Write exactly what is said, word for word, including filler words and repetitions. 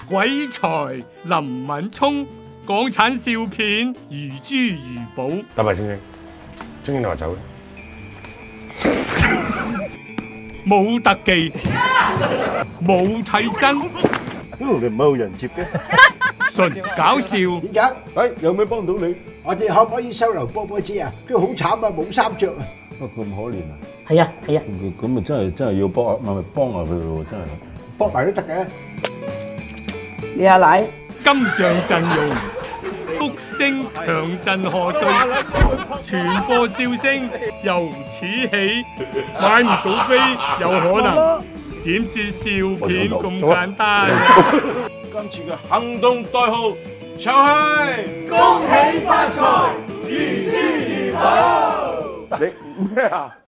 鬼才林敏聰，港產笑片如珠如寶。 拜拜，晶晶，晶晶你話走冇特技，冇替身， 你唔係好人接嘅， 純搞笑。 點解？ 誒有咩幫到你？ 我哋可唔可以收留波波姐啊？佢好慘啊，冇衫着啊！ 啊咁可憐啊！ 係啊係啊， 咁咪真係真係要幫下，唔係幫下佢咯，真係。 搏埋都得嘅。 你阿奶金像陣容，福星強陣賀歲，傳播笑聲由此起，買唔到飛有可能，點知笑片咁簡單？ 今次嘅行動代號就係恭喜發財，如珠如寶。 你咩啊？